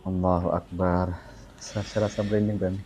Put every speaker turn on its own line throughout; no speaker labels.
Allahu Akbar. Saya rasa merinding, Ben.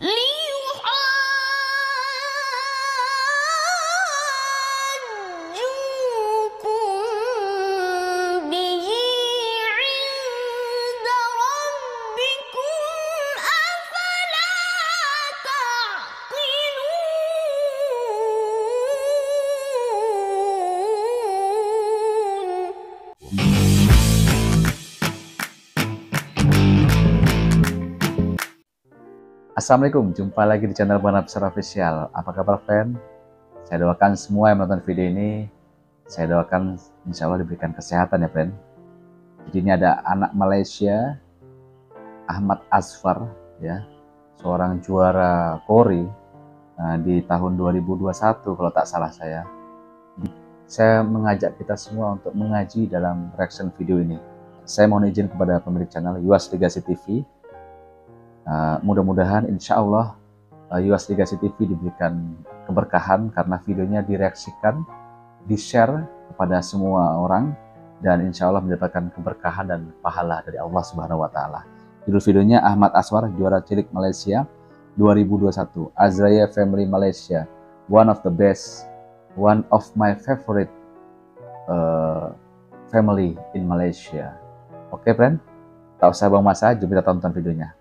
Assalamualaikum, jumpa lagi di channel Bang Absar Official. Apa kabar, friend? Saya doakan semua yang menonton video ini, saya doakan insya Allah diberikan kesehatan ya, friend. Jadi ini ada anak Malaysia, Ahmad Asfar, ya, seorang juara Kori di tahun 2021 kalau tak salah saya. Saya mengajak kita semua untuk mengaji dalam reaction video ini. Saya mohon izin kepada pemilik channel Yuas Legacy TV. Mudah-mudahan insya Allah Yuas Legacy TV diberikan keberkahan karena videonya direaksikan, di-share kepada semua orang, dan insya Allah mendapatkan keberkahan dan pahala dari Allah Subhanahu wa Ta'ala. Judul videonya Ahmad Asfar, juara cilik Malaysia 2021, Azraya Family Malaysia, one of the best, one of my favorite family in Malaysia. Oke, friend, tak usah buang masa, jom kita tonton videonya.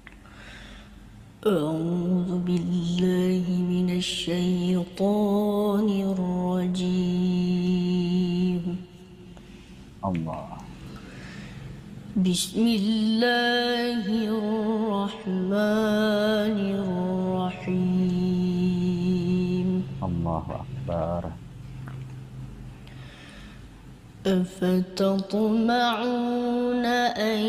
أعوذ بالله من الشيطان الرجيم.
Allah.
بسم الله الرحمن الرحيم.
Allahu Akbar.
أفتطمعون أن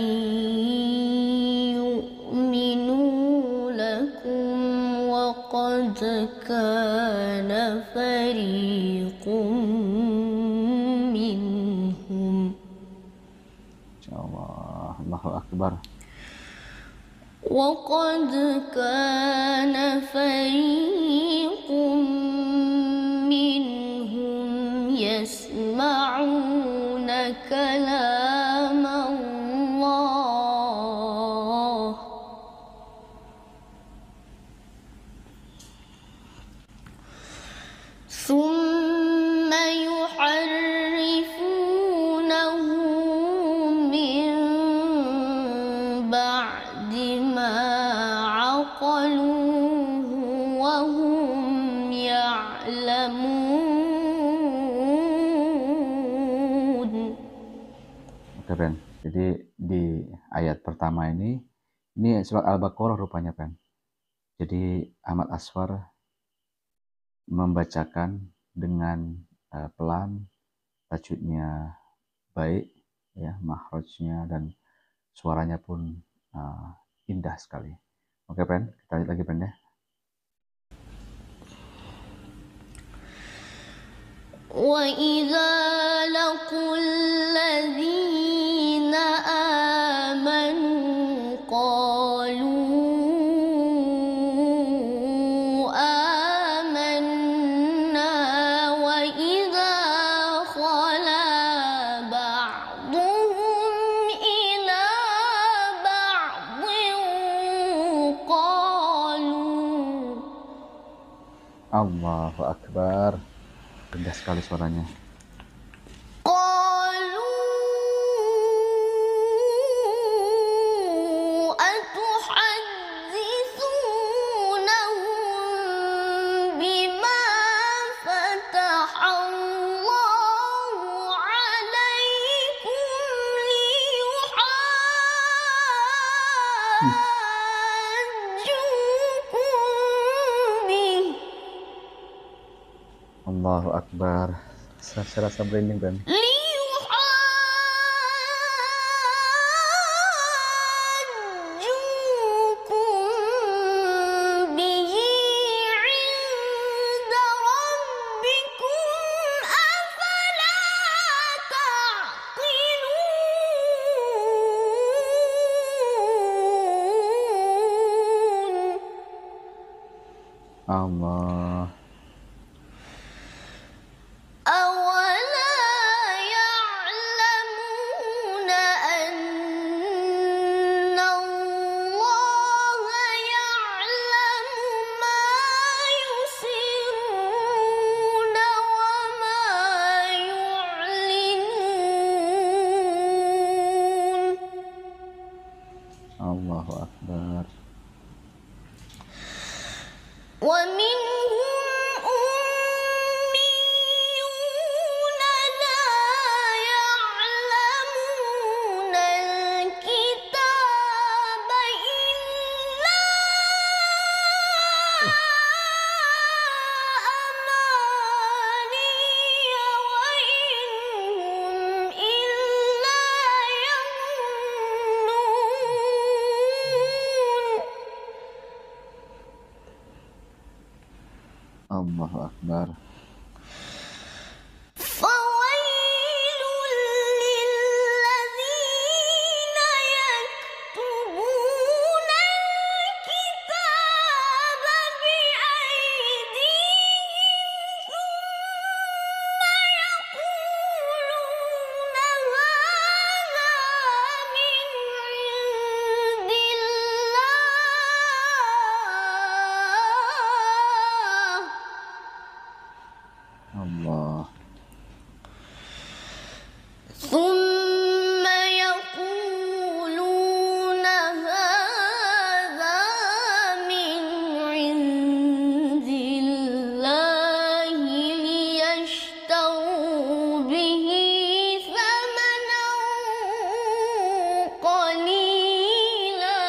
يؤمنوا لكم وقد كان فريق منهم
Insyaallah. Allahu Akbar.
وقد كان فريق منهم يسمعون كلام الله ثم يحرفونه من بعد ما عقلوه وهم يعلمون.
Oke, Ben. Jadi di ayat pertama ini surat Al-Baqarah rupanya, Ben. Jadi Ahmad Asfar membacakan dengan pelan, tajwidnya baik, ya, makhrajnya dan suaranya pun indah sekali. Oke, Ben, kita lihat lagi, Ben, ya.
وَإِذَا لَقُوا الَّذِينَ آمَنُوا قَالُوا آمَنَّا وَإِذَا خَلَا بَعْضُهُمْ إِلَى بَعْضٍ قَالُوا
Allahu Akbar. Indah sekali suaranya.
أتحدثونهم بما فتح الله عليكم ليحاجوكم به.
Allahu Akbar. Saya rasa merinding, Ben.
ليحاجوكم به عند ربكم أفلا تعقلون.
Allah.
أولا يعلمون أن
Allahu Akbar.
ومنهم أميون لا يعلمون الكتاب إلا أماني وإنهم إلا يظنون
Allahu Akbar.
فويل للذين يكتبون الكتاب بأيديهم ثم يقولون هذا من عند الله
Allah.
ثم يقولون هذا من عند الله ليشتروا به ثمنا قليلا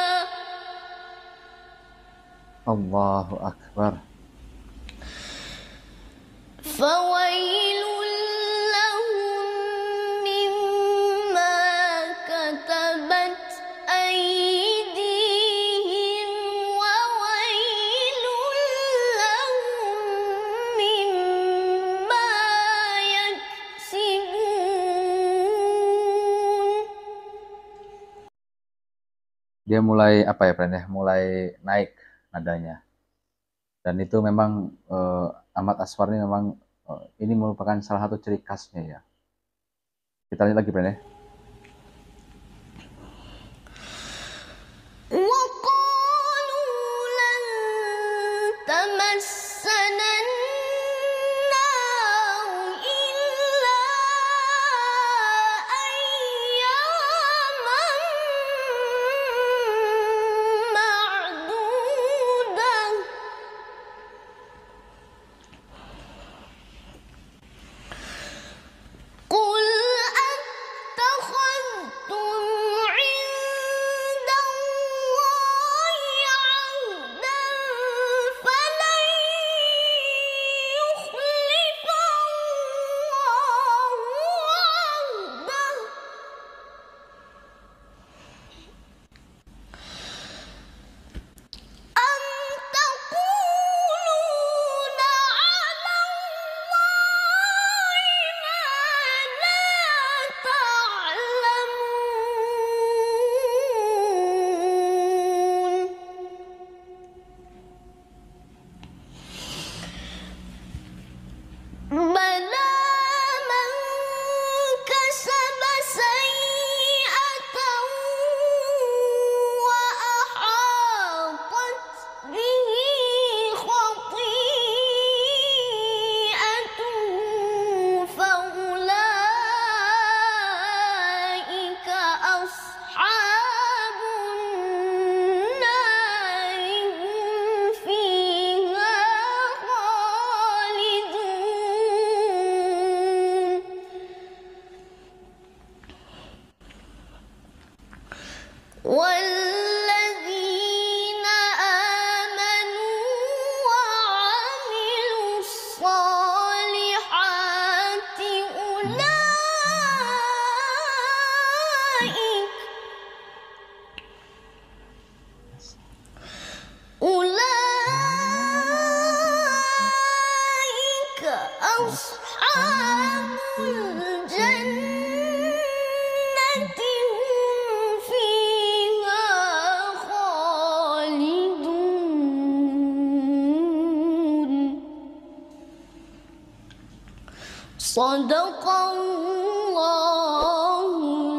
Allahu Akbar.
فويل لهم مما كتبت أيديهم وويل لهم مما يكسبون.
Dia mulai apa ya, friend ya? Mulai naik nadanya. Dan itu memang Ahmad Asfar ini memang ini merupakan salah satu ciri khasnya ya. Kita lihat lagi, friend ya.
وقالوا لن تمسنا النار إلا أياما معدودة قل أتخذتم عند الله عهدا فلن يخلف الله عهده أم تقولون على الله ما لا تعلمون بلى من كسب سيئة وأحاطت به خطيئته فأولئك أصحاب النار هم فيها خالدون والذين آمنوا وعملوا الصالحات أولئك أصحاب الجنة هم فيها خالدون صدق الله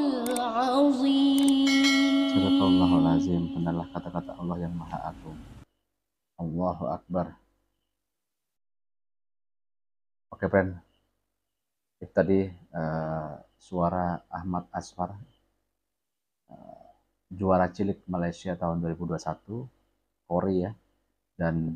العظيم
Sadaqallahul azim. Benarlah kata-kata Allah yang Maha Agung. Allahu Akbar. Oke, friend. Itu tadi suara Ahmad Asfar juara cilik Malaysia tahun 2021, Kori ya, dan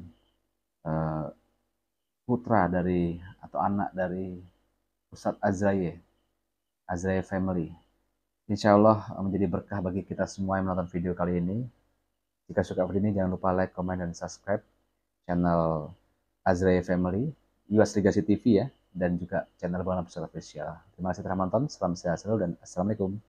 putra dari atau anak dari Ustadz Azraye Family. Insya Allah menjadi berkah bagi kita semua yang menonton video kali ini. Jika suka video ini jangan lupa like, comment, dan subscribe channel Azraye Family, US Legacy TV ya, dan juga channel Bang Official. Terima kasih telah menonton, salam sehat selalu dan assalamualaikum.